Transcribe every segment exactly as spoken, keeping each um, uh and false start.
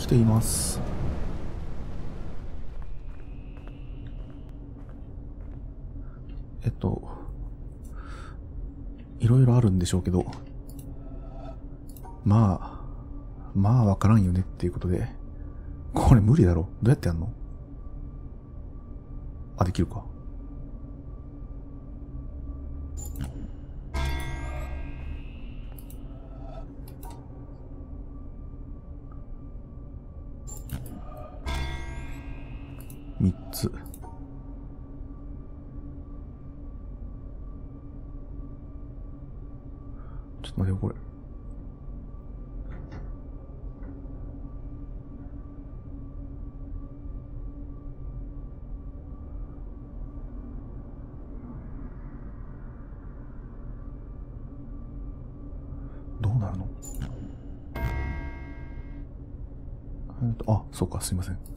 しています。えっといろいろあるんでしょうけど、まあまあわからんよねっていうことで、これ無理だろ。どうやってやんの？あ、できるか。みっつ。ちょっと待てよ、これ。どうなるの？えっと、あ、そうか、すいません。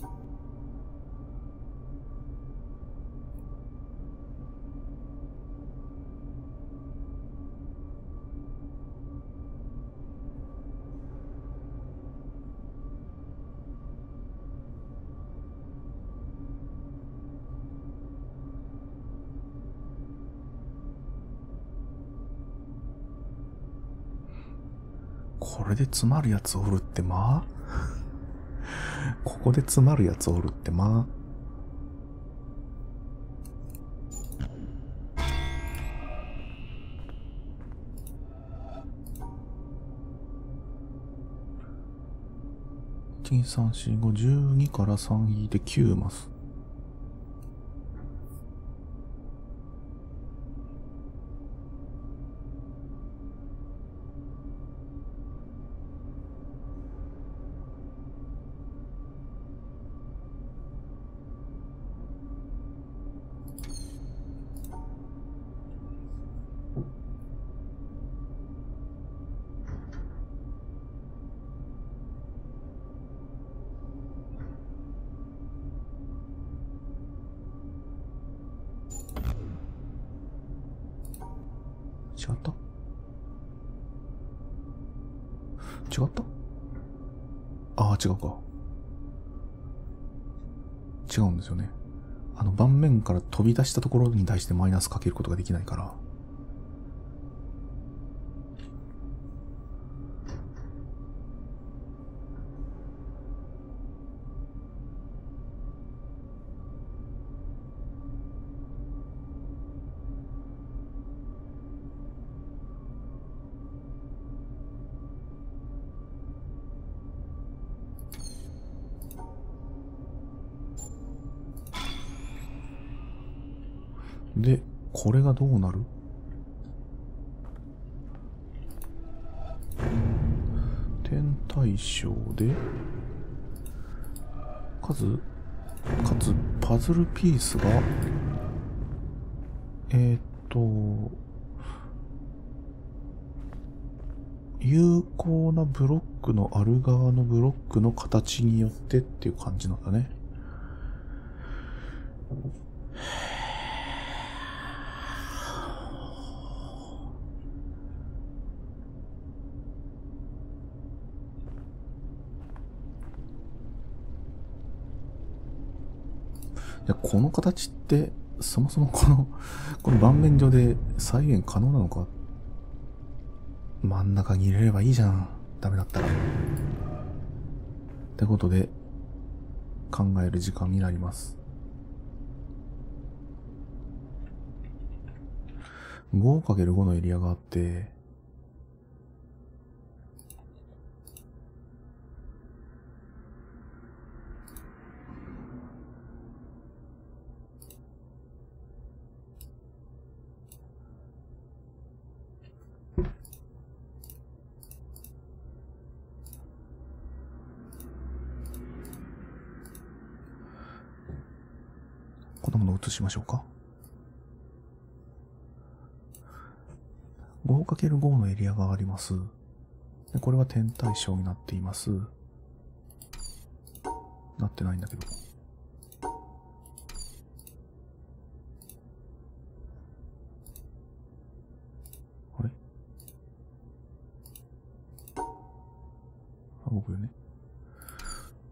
これで詰まるやつおるってまあここで詰まるやつおるってまあいち、に、さん、よん、ご、じゅうにからさん引いてきゅうマス。違った違ったああ、違うか。違うんですよね。あの盤面から飛び出したところに対してマイナスかけることができないから。で、これがどうなる？点対象で、数、かつパズルピースが、えー、っと、有効なブロックのある側のブロックの形によってっていう感じなんだね。じゃこの形ってそもそもこのこの盤面上で再現可能なのか？真ん中に入れればいいじゃん、ダメだったら。ってことで考える時間になります。 ごかけるご のエリアがあって、こんなものを移しましょうか。 ごかけるご のエリアがあります。でこれは点対象になっています。なってないんだけど、あれあ、僕よね。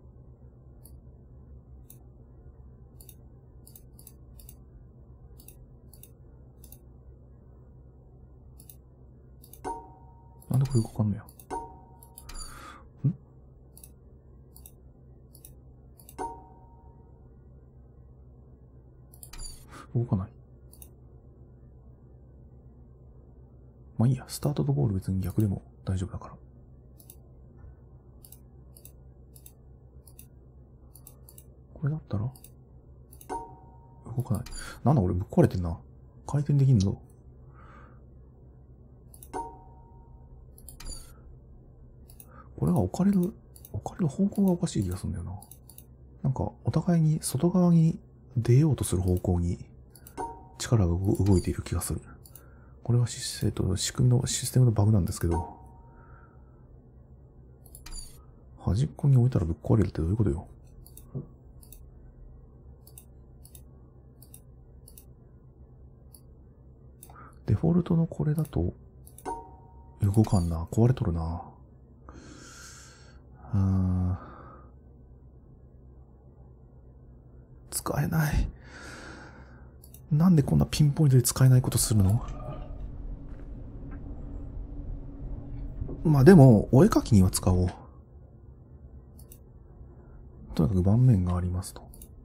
これ動かんのや。ん？動かない。まあいいや、スタートとゴール別に逆でも大丈夫だから。これだったら動かない。なんだ俺ぶっ壊れてんな。回転できんぞ。これが置かれる、置かれる方向がおかしい気がするんだよな。なんかお互いに外側に出ようとする方向に力が動いている気がする。これはシステムの仕組みのシステムのバグなんですけど、端っこに置いたらぶっ壊れるってどういうことよ。デフォルトのこれだと動かんな。壊れとるな。うーん。使えない。なんでこんなピンポイントで使えないことするの？まあでも、お絵描きには使おう。とにかく盤面がありますと。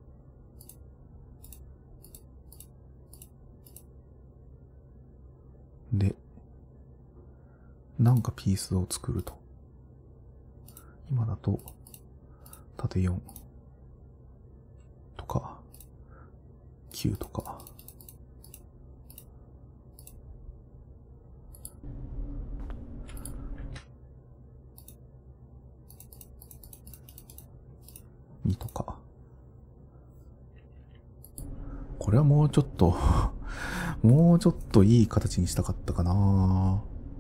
で、なんかピースを作ると。今だと、縦よんとか、きゅうとか。にとか。これはもうちょっと、もうちょっといい形にしたかったかな。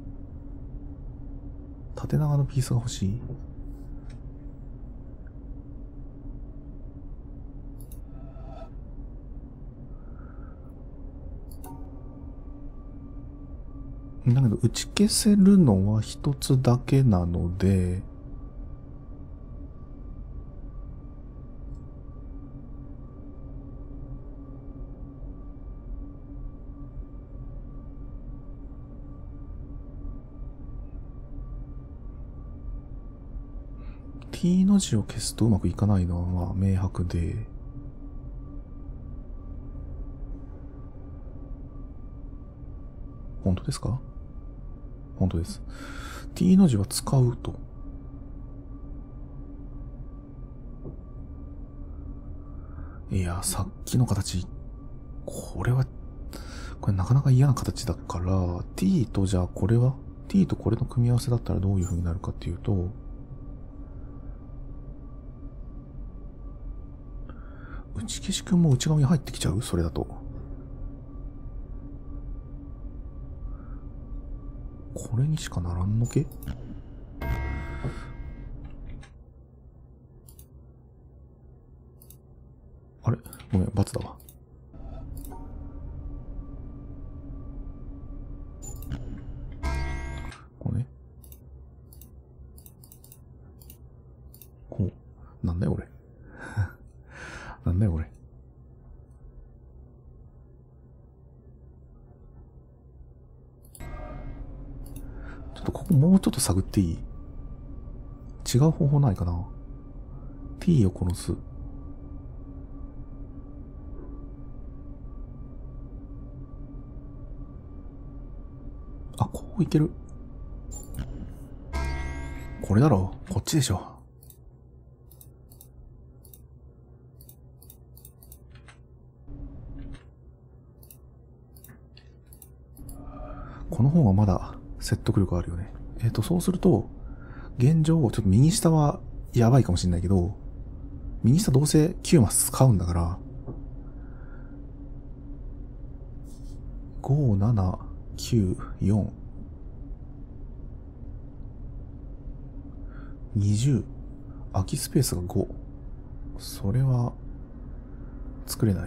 縦長のピースが欲しい。だけど打ち消せるのは一つだけなので、T の字を消すとうまくいかないのはまあ明白で、本当ですか？本当です。T の字は使うと。いや、さっきの形、これは、これなかなか嫌な形だから、T とじゃあこれは ?T とこれの組み合わせだったらどういう風になるかっていうと、打ち消し君も内側に入ってきちゃう？それだと。これにしかならんのけ？あれ？ごめん、罰だわ。こうね。こう。なんだよ、俺。なんだよ、俺。ちょっとここもうちょっと探っていい？違う方法ないかな？ T を殺す。あ、こういける。これだろ。こっちでしょ。この方がまだ説得力あるよね。えっと、そうすると、現状、ちょっと右下はやばいかもしれないけど、右下どうせきゅうマス使うんだから、ご、なな、きゅう、よん、にじゅう、空きスペースがご。それは、作れない。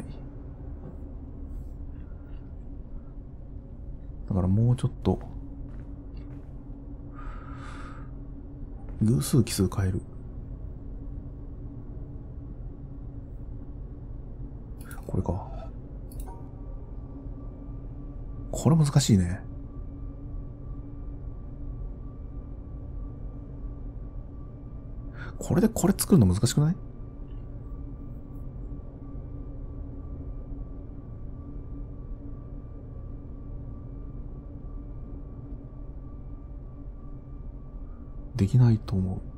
だからもうちょっと、偶数奇数変える。これか。これ難しいね。 これでこれ作るの難しくない？できないと思う。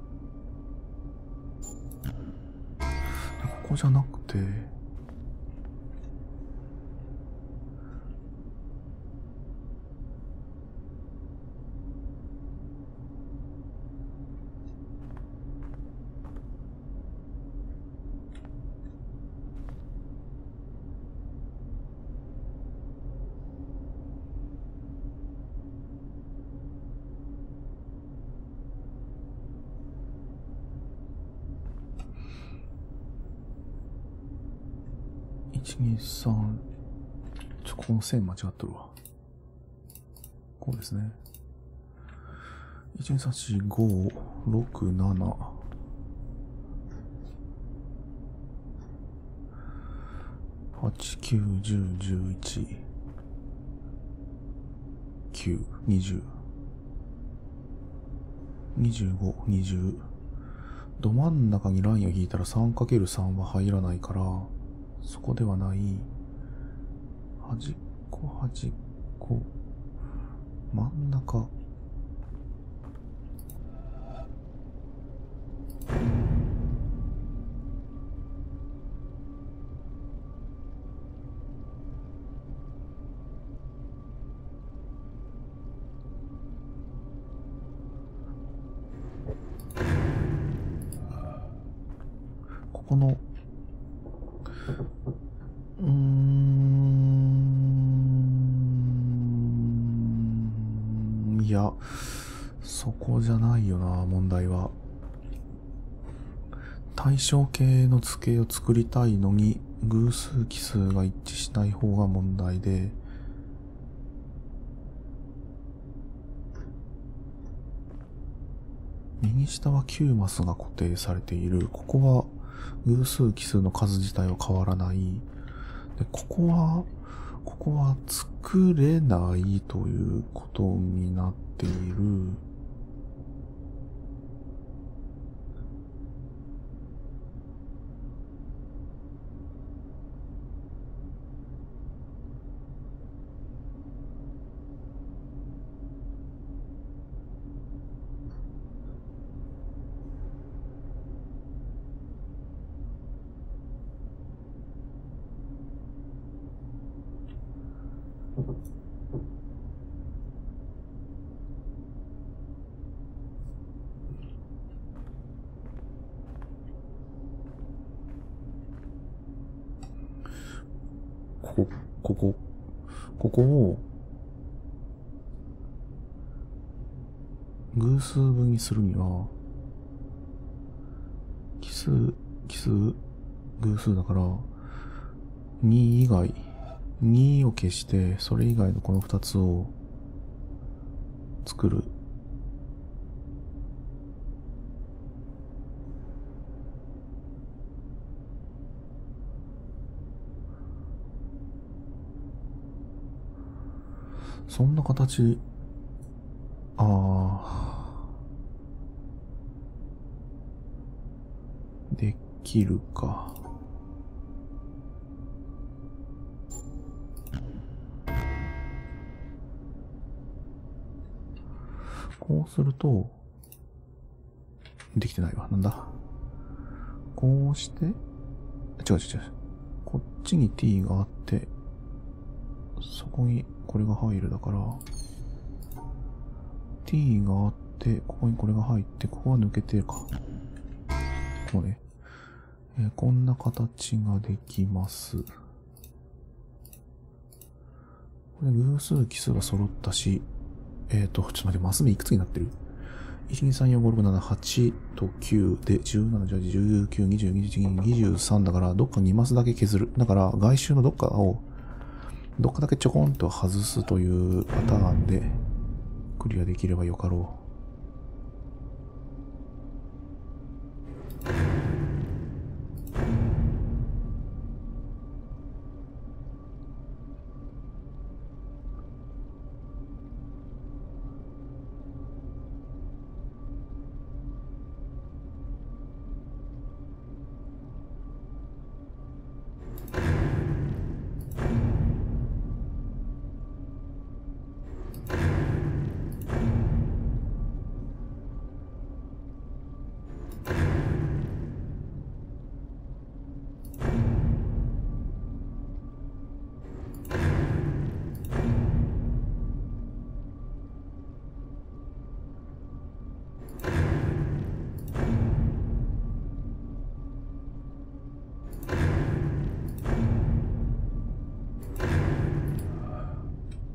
ここじゃなくて、いち、に、さん、ちょ、この線間違っとるわ。こうですね。いち、に、さん、し、ご、ろく、なな。はち、きゅう、じゅう、じゅういち、きゅう、にじゅう、にじゅうご、にじゅう。ど真ん中にラインを引いたら さんかけるさん は入らないから、そこではない。端っこ、端っこ、真ん中。ここの、うーん、いや、そこじゃないよな、問題は。対称系の図形を作りたいのに、偶数奇数が一致しない方が問題で、右下はきゅうマスが固定されている。ここは偶数奇数の数自体は変わらない。で、ここは、ここは作れないということになっている。ここ、ここ、ここを偶数分にするには、奇数、奇数、偶数だから、に以外、にを消して、それ以外のこのふたつを作る。そんな形、ああ、できるか。こうすると、できてないわ。なんだ。こうして、違う違う違う。こっちに t があって、そこにこれが入るだから、t があって、ここにこれが入って、ここは抜けてるか。こうね。えー、こんな形ができます。これ偶数奇数が揃ったし、えっと、ちょっと待って、マス目いくつになってる ?いち、に、さん、よん、ご、ろく、なな、はちときゅうで、じゅうなな、じゅうはち、じゅうきゅう、にじゅう、にじゅういち、にじゅうさんだから、どっかにマスだけ削る。だから、外周のどっかを、どっかだけちょこんと外すというパターンで、クリアできればよかろう。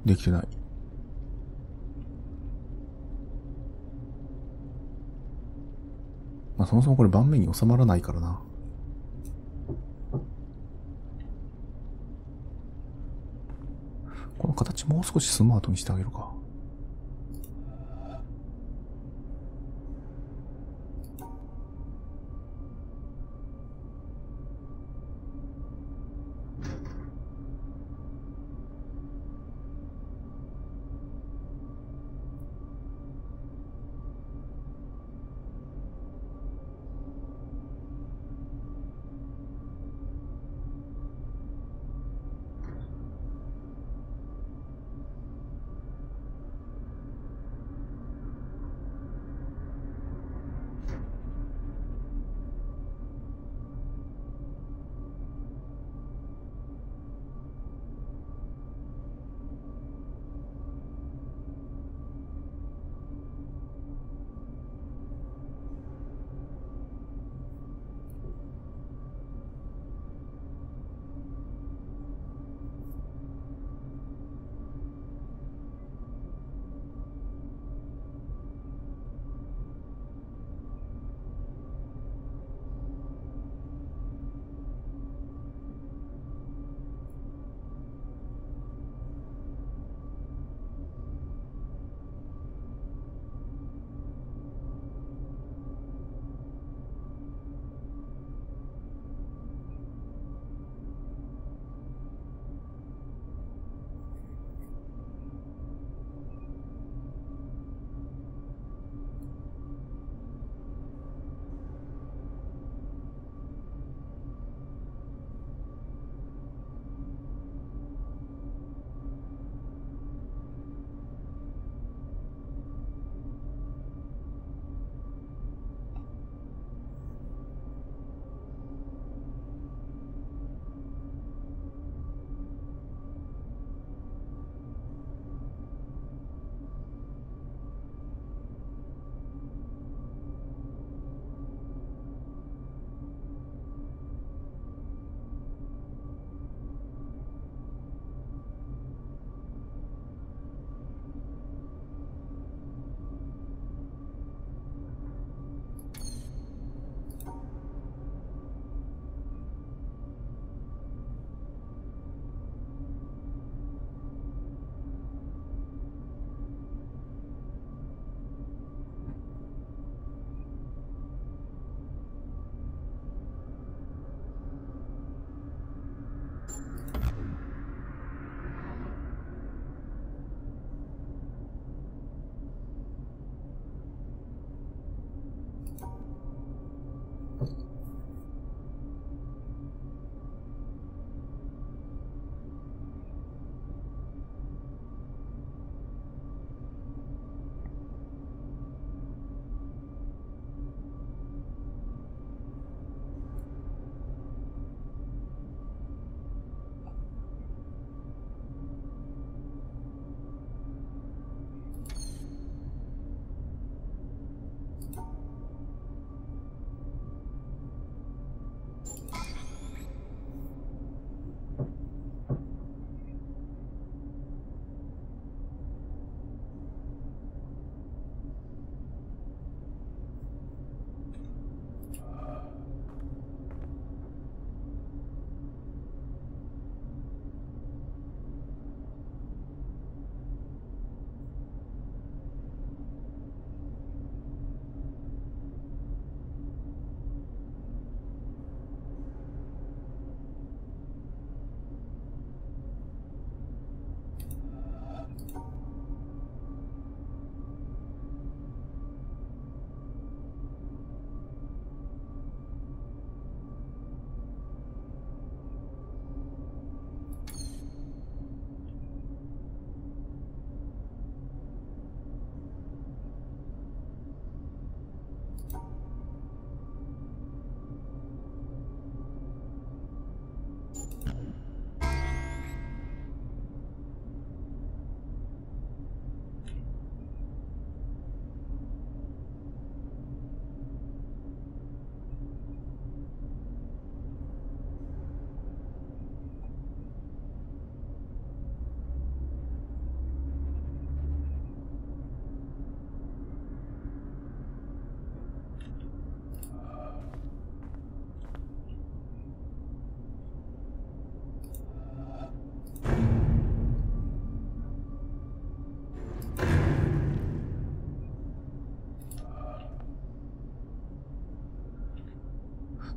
できてない。まあそもそもこれ盤面に収まらないからな。この形もう少しスマートにしてあげるか。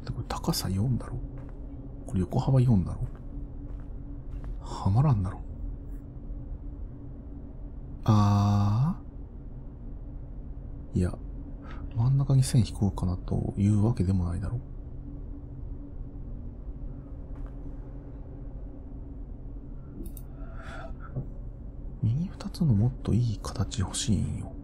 で、これ高さよんだろ。これ横幅よんだろ。はまらんだろ。あー。いや、真ん中に線引こうかなというわけでもないだろ。右二つのもっといい形欲しいんよ。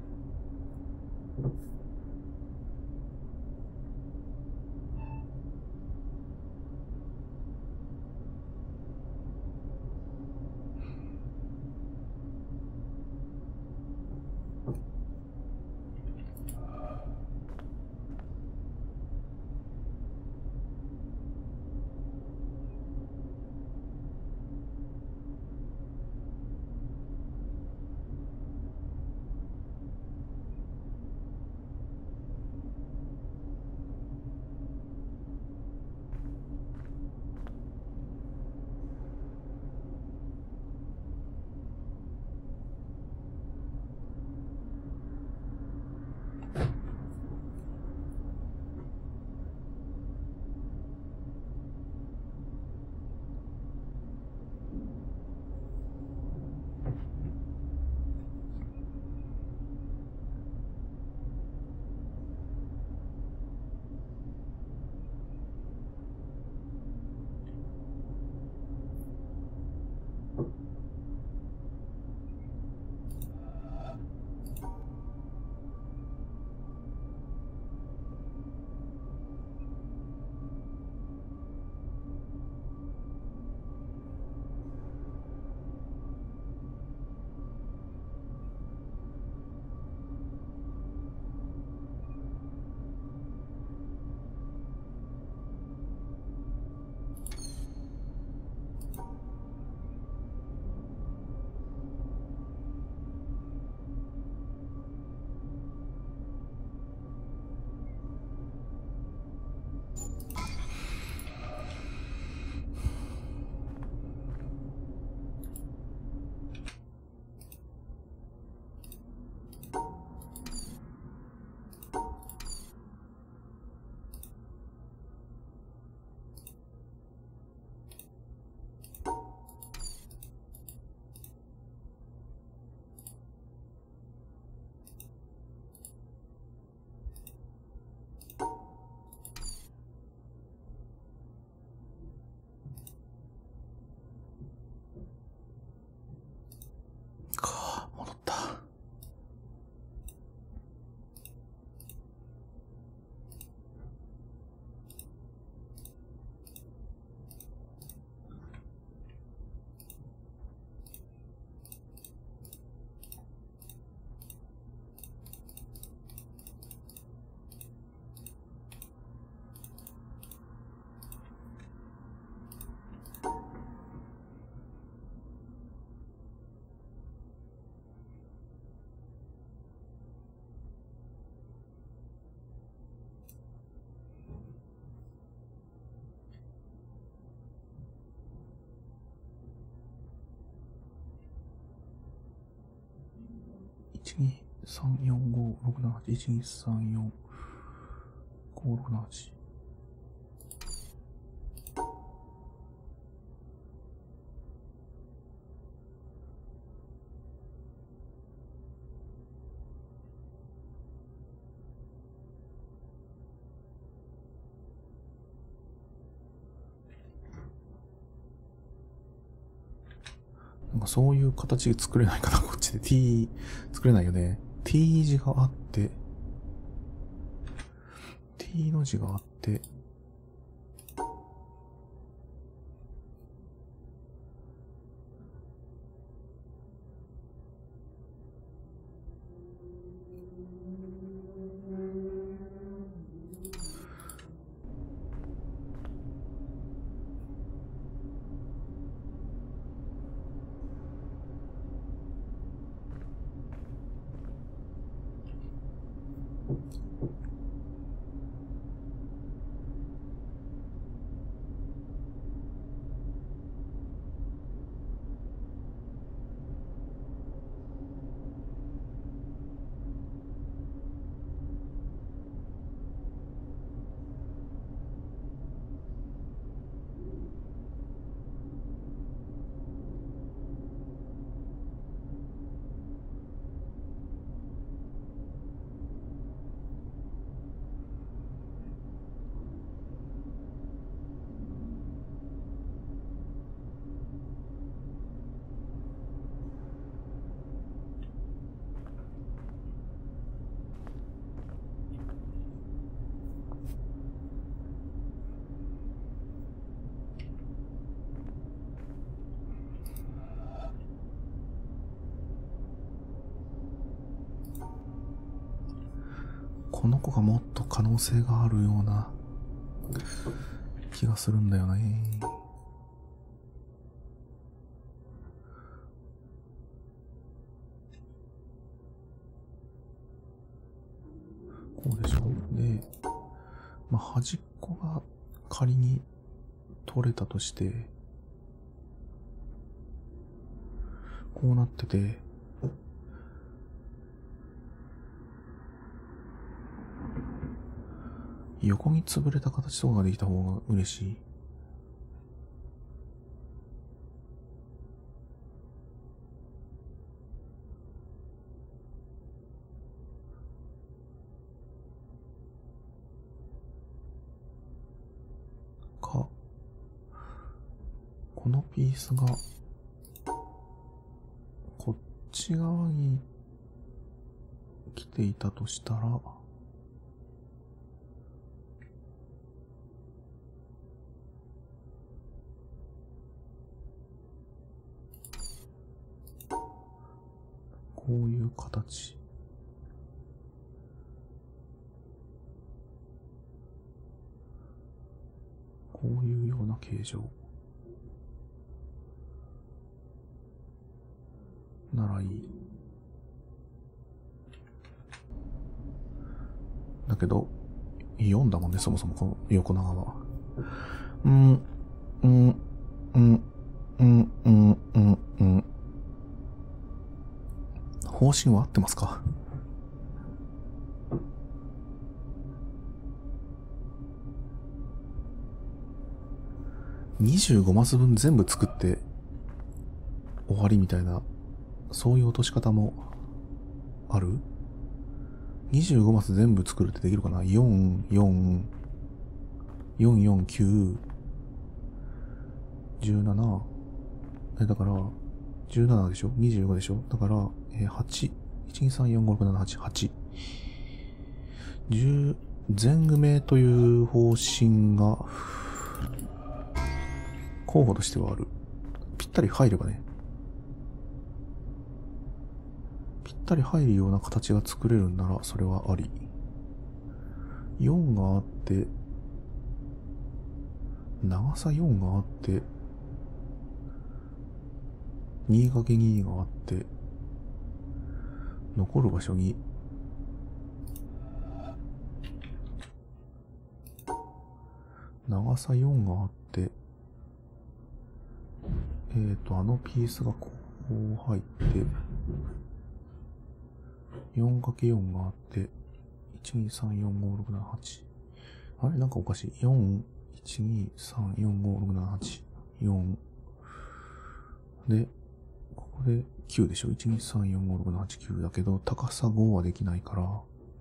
戻った。いちにさんよんごろくななはち、いちにさんよんごろくななはち。なんかそういう形作れないかな、こっちで。T、作れないよね。T 字があって、T の字があって、 この子がもっと可能性があるような気がするんだよね。こうでしょ。で、まあ、端っこが仮に取れたとして、こうなってて、横に潰れた形とかができた方が嬉しい。か、このピースが、こっち側に来ていたとしたら、こういう形。こういうような形状。ならいい。だけど、よんだもんね、そもそもこの横長は。うん、うん、うん、うん、うん、うん、うん。方針は合ってますか？にじゅうごマス分全部作って終わりみたいな、そういう落とし方もある？ にじゅうご マス全部作るってできるかな？ よん、よん、よん、よん、きゅう、じゅうなな、え、だから、じゅうななでしょ？ にじゅうご でしょ？だから、えー、はち、いち、に、さん、よん、ご、ろく、なな、はち、はち。じゅう、全組めという方針が、候補としてはある。ぴったり入ればね。ぴったり入るような形が作れるんなら、それはあり。よんがあって、長さよんがあって、にかけにがあって、残る場所に、長さよんがあって、えーと、あのピースがこう入って、よんかけよん があって、いち、に、さん、よん、ご、ろく、なな、はち。あれなんかおかしい。よん、いち、に、さん、よん、ご、ろく、なな、はち。よん。で、ここできゅうでしょ？ いち、に、さん、よん、ご、ろく、なな、はち、きゅうだけど、高さごはできないから、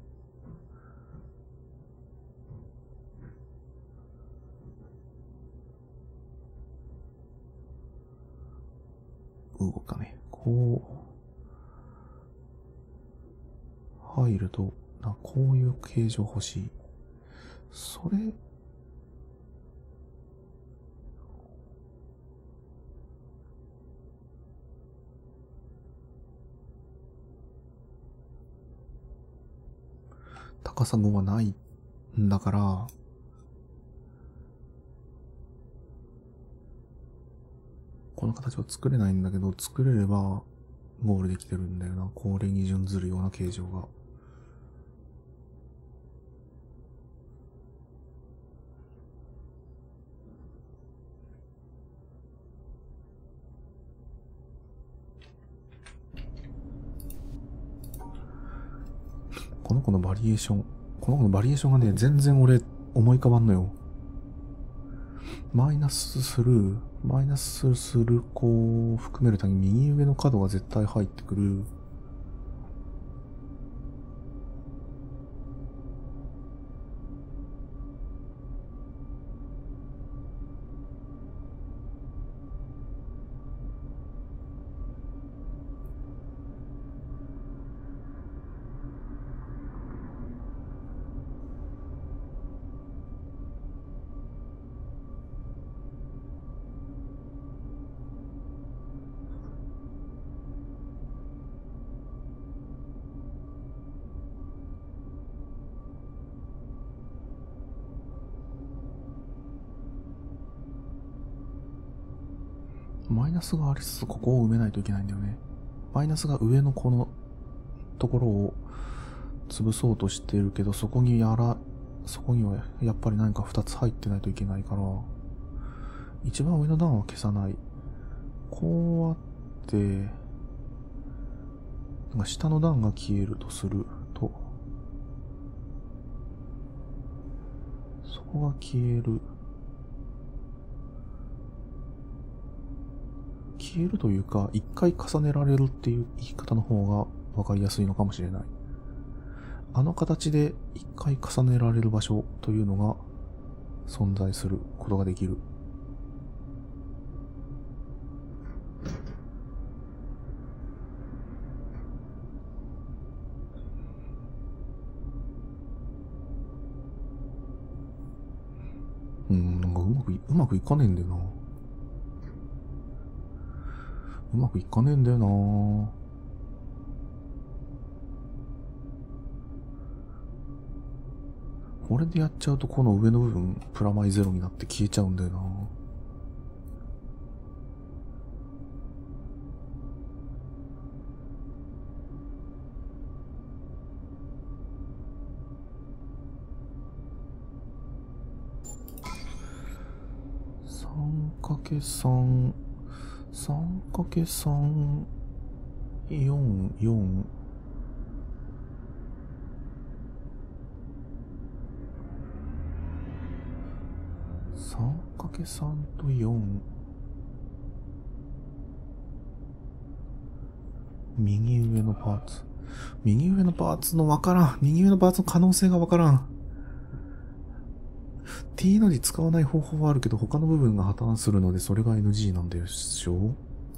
動かね。こう、入ると、な、こういう形状欲しい。それ、高さごはないんだから、この形は作れないんだけど、作れればゴールできてるんだよな。これに準ずるような形状が。この子のバリエーション、この子のバリエーションがね、全然俺思い浮かばんのよ。マイナスする、マイナスする子を含めるために右上の角が絶対入ってくる。 マイナスがありつつここを埋めないといけないんだよね。マイナスが上のこのところを潰そうとしてるけど、そこにやら、そこにはやっぱり何かふたつ入ってないといけないから、一番上の段は消さない。こうあって、なんか下の段が消えるとすると、そこが消える。消えるというか、一回重ねられるっていう言い方の方がわかりやすいのかもしれない。あの形で一回重ねられる場所というのが存在することができる。うん、なんかうまくい、うまくいかねえんだよな。うまくいかねえんだよな。これでやっちゃうとこの上の部分プラマイゼロになって消えちゃうんだよな。さんかけるさん、さんかけるさん、よん、よん、さんかけるさん とよん、右上のパーツ。右上のパーツのわからん。右上のパーツの可能性がわからん。T の字使わない方法はあるけど、他の部分が破綻するので、それが エヌジー なんでしょ。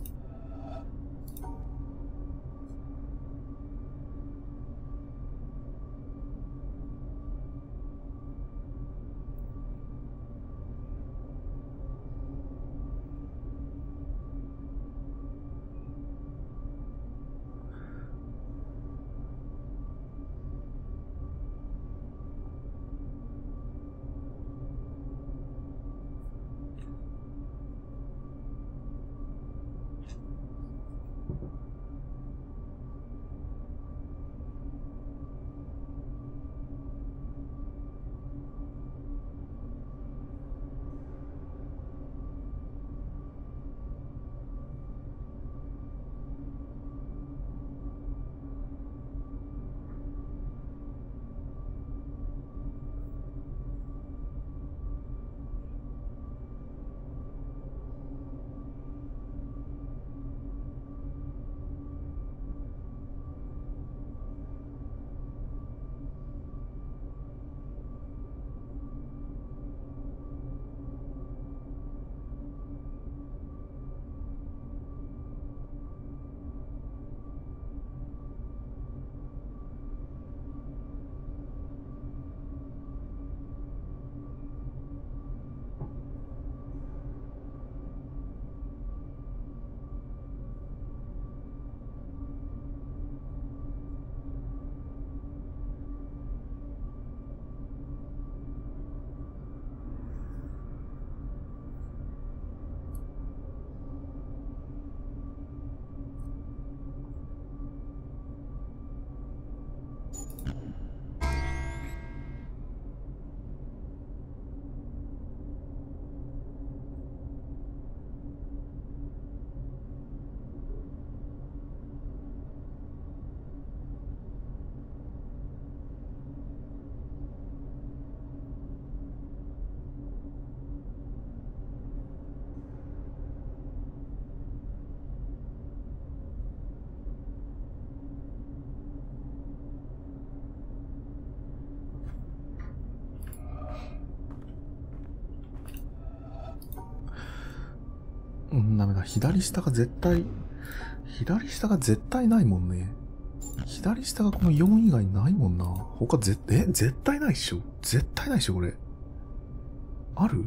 うん、ダメだ。左下が絶対、左下が絶対ないもんね。左下がこのよん以外ないもんな。他ぜ、え、絶対ないっしょ。絶対ないっしょ、これ。ある？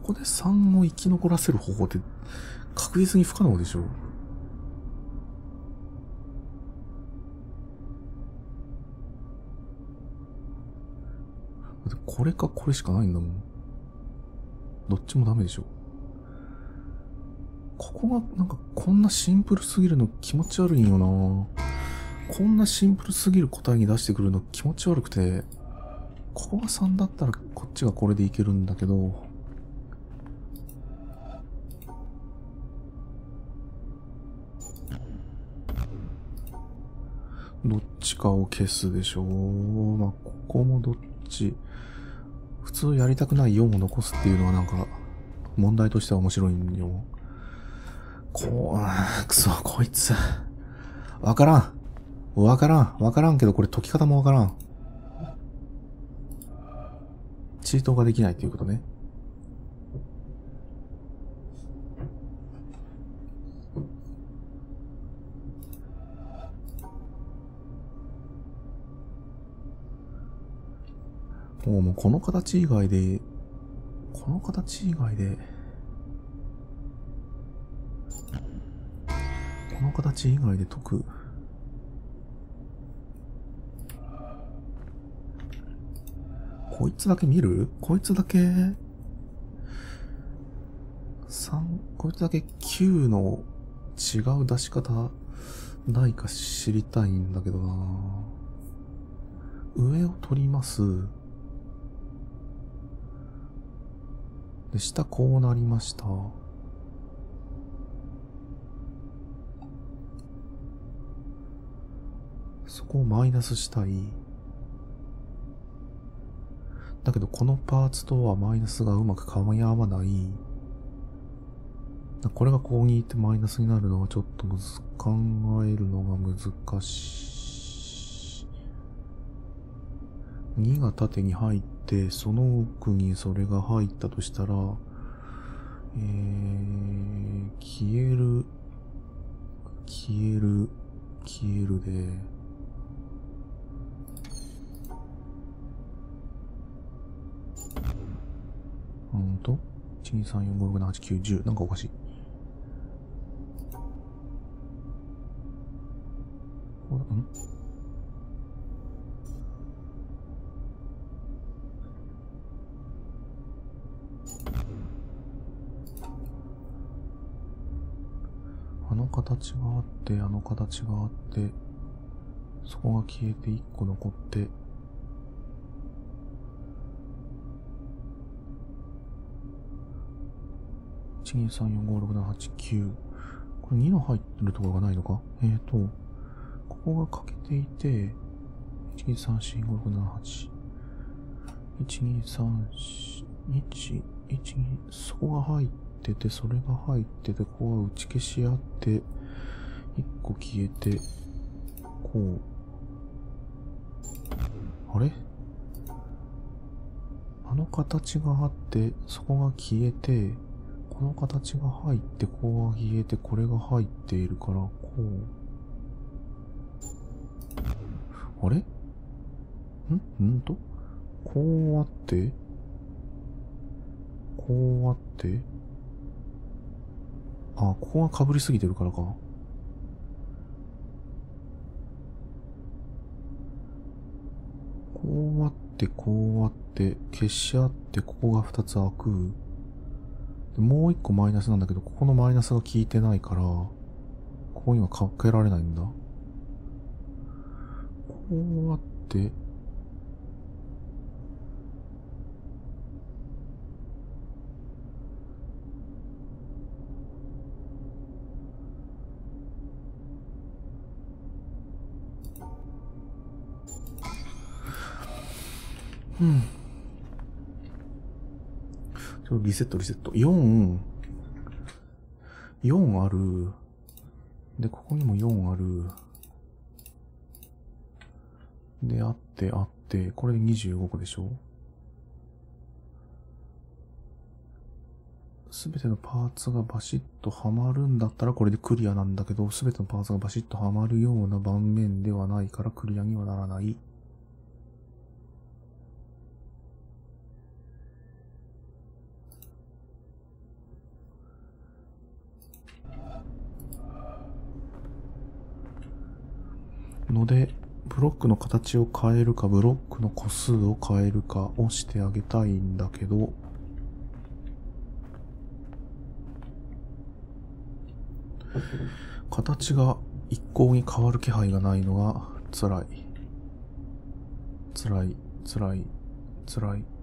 こでさんを生き残らせる方法って確実に不可能でしょ。これかこれしかないんだもん。どっちもダメでしょ。ここがなんかこんなシンプルすぎるの気持ち悪いんよな。こんなシンプルすぎる答えに出してくるの気持ち悪くて、ここがさんだったらこっちがこれでいけるんだけど、どっちかを消すでしょう。まあ、ここもどっち。普通やりたくないよんを残すっていうのはなんか、問題としては面白いんよ。こう、くそ、こいつ。わからん。わからん。わからんけど、これ解き方もわからん。チートができないっていうことね。もう、もうこの形以外で、この形以外で、この形以外で解く。こいつだけ見る？こいつだけ、さん、こいつだけきゅうの違う出し方ないか知りたいんだけどな。上を取ります。で、下こうなりました。そこをマイナスしたい。だけどこのパーツとはマイナスがうまく噛み合わない。これがこうにいってマイナスになるのはちょっとむず、考えるのが難しい。にが縦に入って、その奥にそれが入ったとしたら、えー、消える、消える、消えるで、うんと、いち、に、さん、よん、ご、ろく、なな、はち、きゅう、じゅう。なんかおかしい。これ、んあの形があって、あの形があって、そこが消えていっこ残って、いち、に、さん、よん、ご、ろく、なな、はち、きゅう。これにの入ってるところがないのか？えーと、ここが欠けていて、いち、に、さん、よん、ご、ろく、なな、はち。いち、に、さん、よん、いち、いち、に、そこが入ってて、それが入ってて、ここが打ち消し合って、いっこ消えて、こう。あれ？あの形があって、そこが消えて、この形が入って、ここが消えて、これが入っているから、こう。あれ？ん？んとこうあって、こうあって、あ、ここが被りすぎてるからか。こうあって、こうあって、消し合って、ここがふたつ開く。でもう一個マイナスなんだけど、ここのマイナスが効いてないから、ここにはかけられないんだ。こうあって、うん。ちょっとリセットリセット。よん、よんある。で、ここにもよんある。で、あって、あって、これでにじゅうごこでしょ？すべてのパーツがバシッとはまるんだったらこれでクリアなんだけど、すべてのパーツがバシッとはまるような盤面ではないからクリアにはならない。 ので、ブロックの形を変えるか、ブロックの個数を変えるかをしてあげたいんだけど、形が一向に変わる気配がないのが辛い。辛い、辛い、辛い。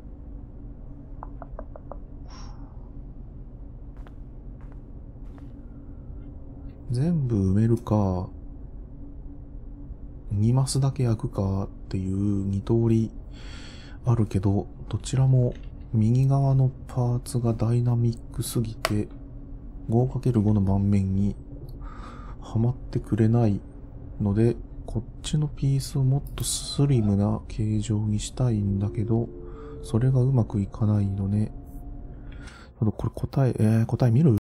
全部埋めるか、にマスだけ焼くかっていうに通りあるけど、どちらも右側のパーツがダイナミックすぎて ごかけるご の盤面にはまってくれないので、こっちのピースをもっとスリムな形状にしたいんだけど、それがうまくいかないのね。これ答え、えー、答え見る？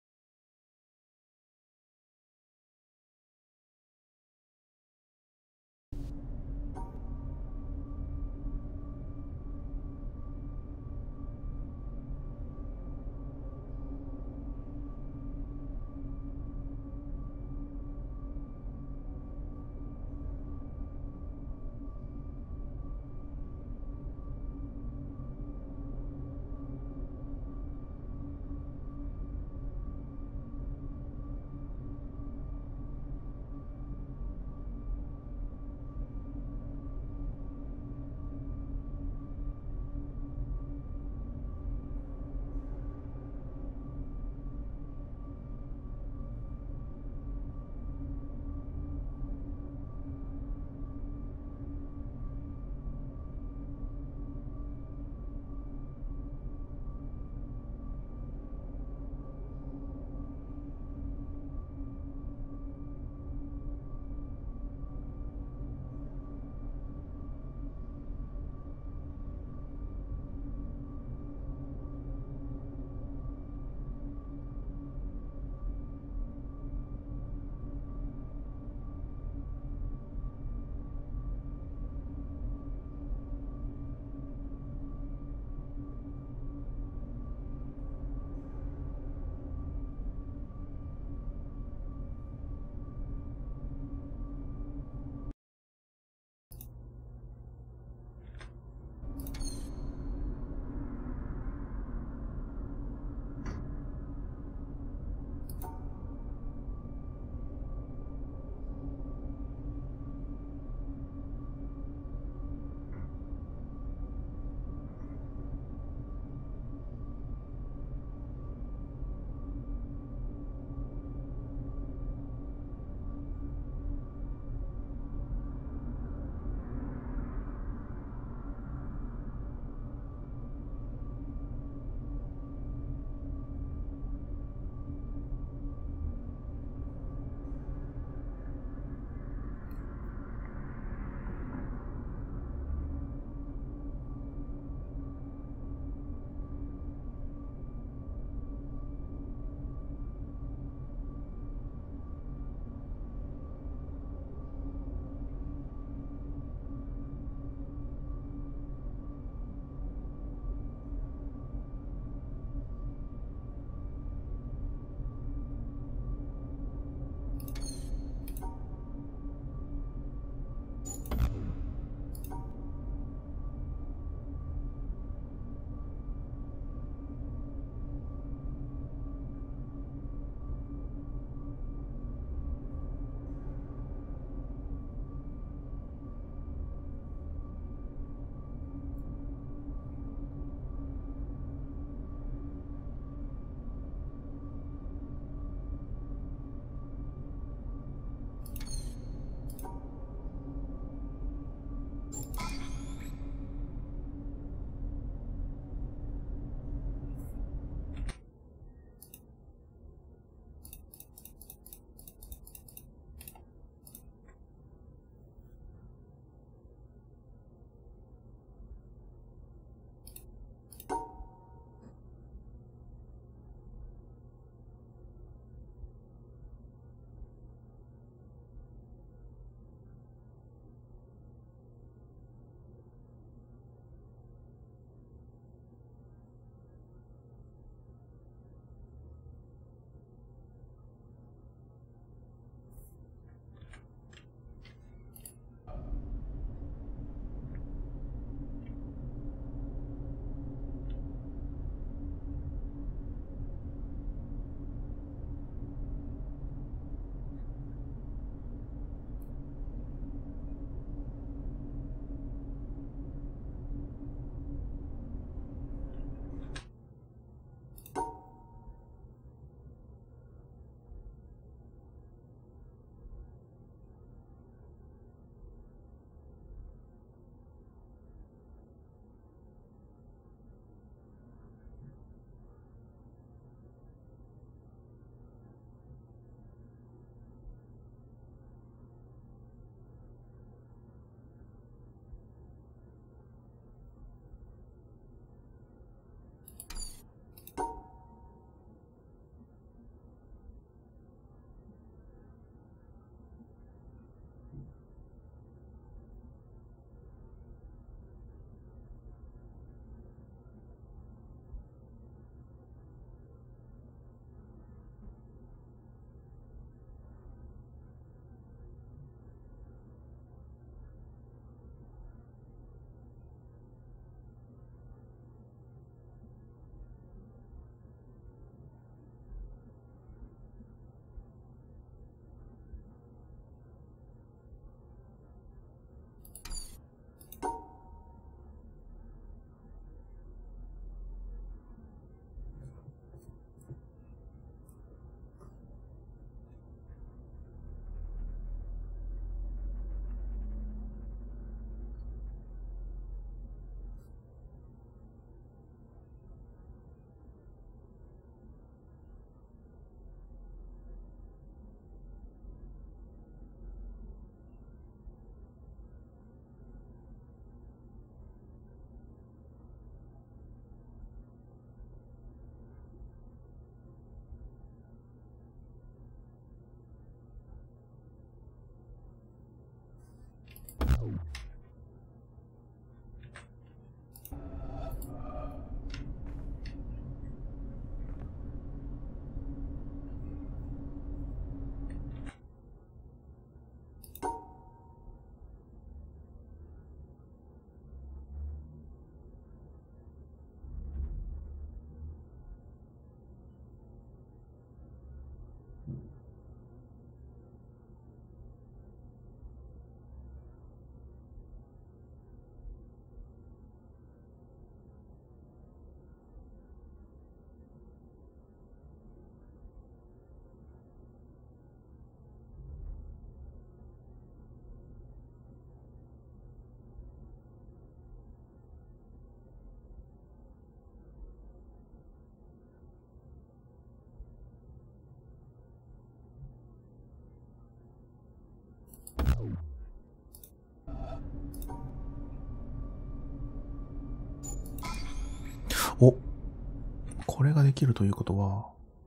お、これができるということは、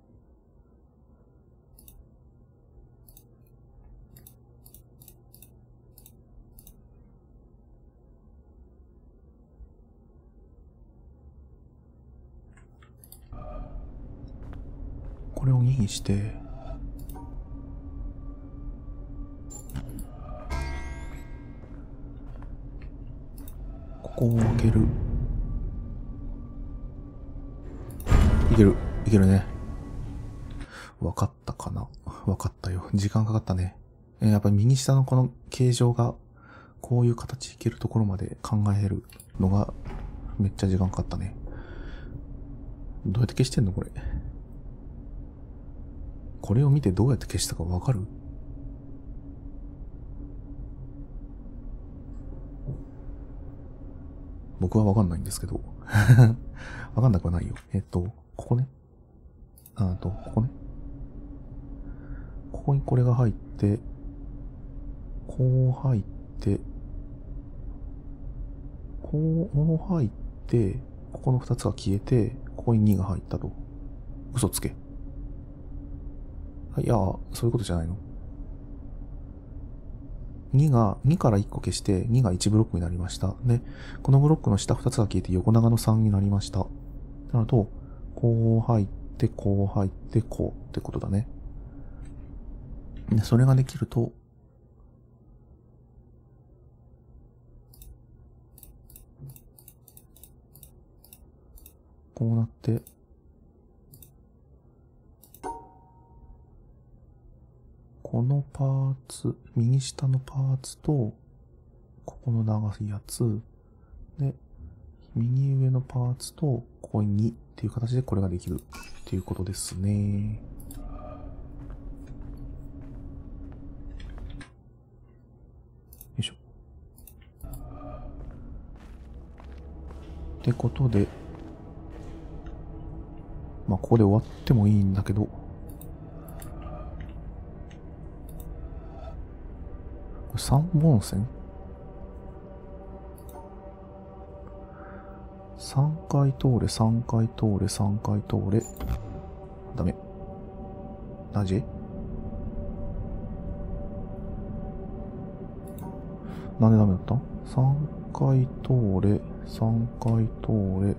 これをににして、ここを開ける。いける、いけるね。わかったかな？わかったよ。時間かかったね。えー、やっぱり右下のこの形状が、こういう形いけるところまで考えるのが、めっちゃ時間かかったね。どうやって消してんのこれ。これを見てどうやって消したかわかる？僕はわかんないんですけど。わかんなくはないよ。えっと、ここね。あと、ここね。ここにこれが入って、こう入って、こう入って、ここの二つが消えて、ここににが入ったと。嘘つけ。いや、そういうことじゃないの。にが、にからいっこ消して、にがいちブロックになりました。で、このブロックの下ふたつが消えて横長のさんになりました。なると、こう入って、こう入って、こうってことだね。で、それができると、こうなって、このパーツ、右下のパーツと、ここの長いやつ、で、右上のパーツと、ここににっていう形でこれができるっていうことですね。よいしょ。ってことで、まあ、ここで終わってもいいんだけど、さんぼん線 ?さん 回通れ、さんかい通れ、さんかい通れ。ダメ。なぜ？なんでダメだった？ さん 回通れ、さんかい通れ。い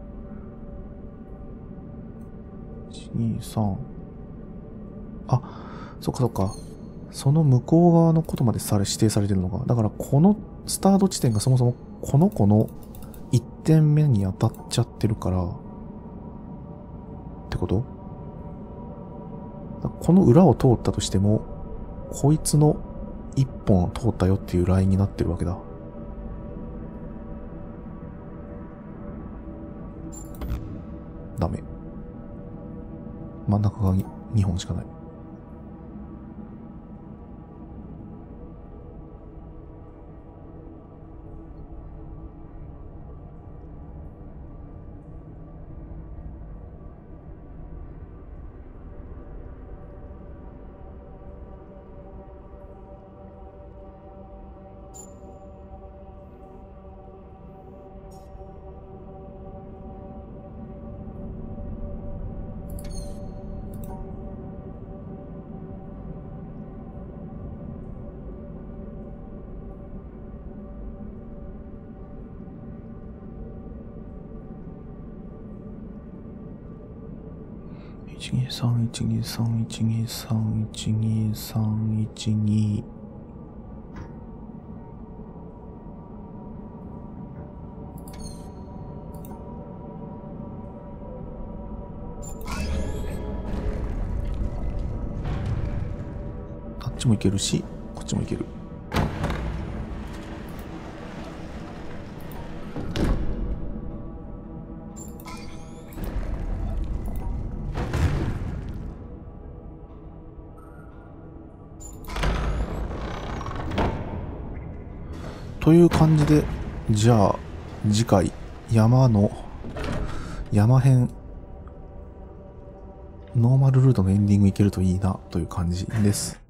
ち、に、さん。あ、そっかそっか。その向こう側のことまでされ指定されてるのか。だからこのスタート地点がそもそもこの子のいってんめに当たっちゃってるから、ってこと？この裏を通ったとしても、こいつの一本通ったよっていうラインになってるわけだ。ダメ。真ん中がにほんしかない。 いちにさんいちにさんいちにさんいちにさんいちに。あっちもいけるし、こっちもいける。という感じで、じゃあ次回山の山編ノーマルルートのエンディングいけるといいなという感じです。